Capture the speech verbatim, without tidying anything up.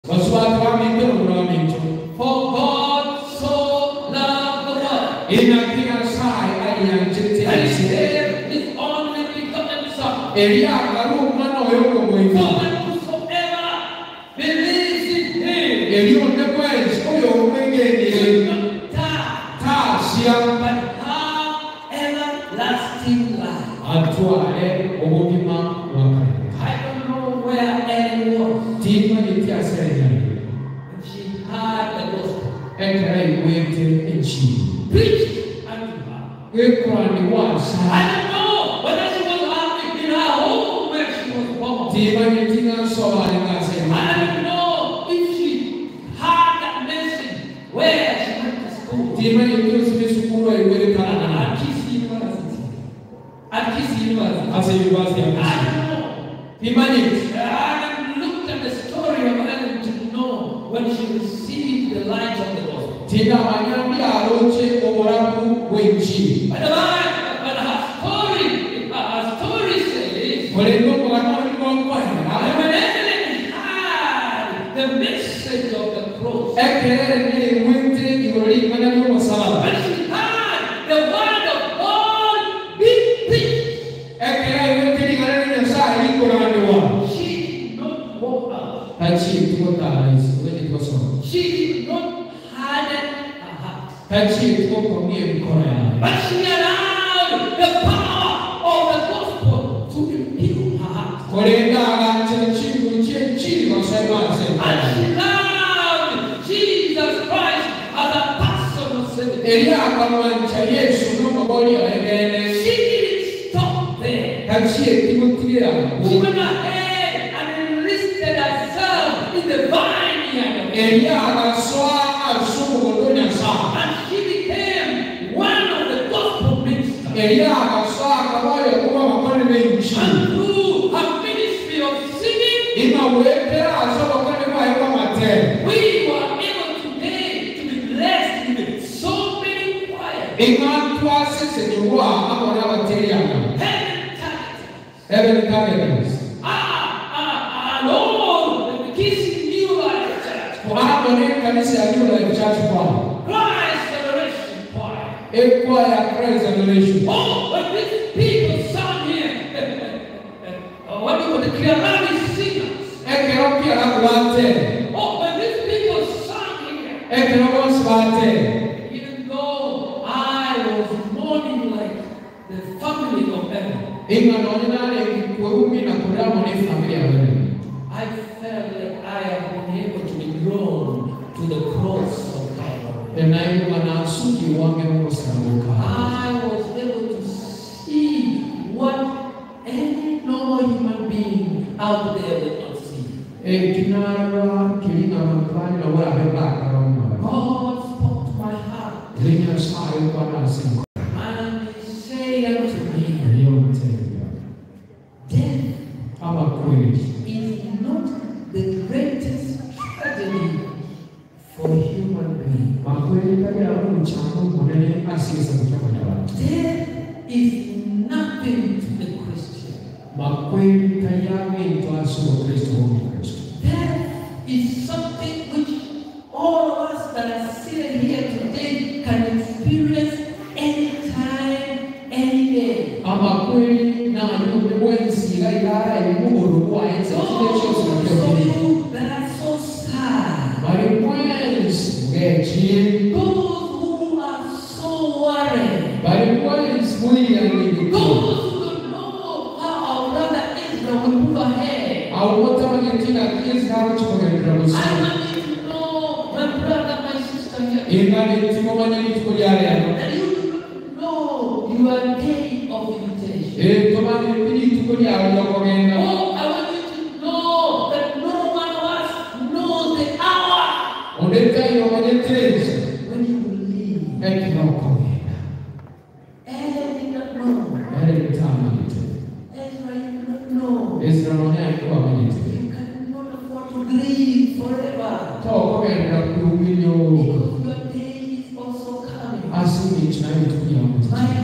For God so loved the world, that He gave His only begotten Son, so that whosoever believes in Him should not die, but have everlasting life. I don't know where Hellen was when she heard the gospel. Preached unto her. I don't know whether she was happy in her home where she was born. I don't know if she heard that message where she went to school. At Kisii University. At Kisii University. I don't know. I haven't looked at the story of Hellen to know when she received the light of the gospel. But, the Bible, but her story, her story says, when Hellen heard the message of the cross, when she heard the word of God being preached, she did not walk out. She did not harden her heart. But she allowed the power of the gospel to imbue her heart. And she loved Jesus Christ as a personal Savior. She didn't stop there. She went ahead and enlisted herself in the vineyard of God. And she became one of the gospel ministers. And through her ministry of singing, we were able today to be blessed with so many choirs. Heaven targets. Ah, ah, ah, Lord, the Kisii New Life Church. Christ Adoration Choir. A choir, praise adoration. Oh, but these people sang here. uh, what do you call the Kirani singers? Oh, but these people sang here. Even though I was mourning like the family of Hellen, I felt like I have been able to be drawn to the cross of Calvary. I was able to see what any normal human being out there did not see. God spoke to my heart and He said unto me, death is not the greatest tragedy for human beings. Death is nothing to the Christian. Death is something which all of us that are sitting here today can experience anytime, any day. Those that are so sad, those who are so worried, those who don't know how our brother Israel will move ahead. I want you to know, my brother, my sister here, that you know your day of invitation. Oh, I want you to know that no one of us knows the hour when you will leave. Hellen did not know. Ezra did not know. You cannot afford to grieve forever. Because your day is also coming. My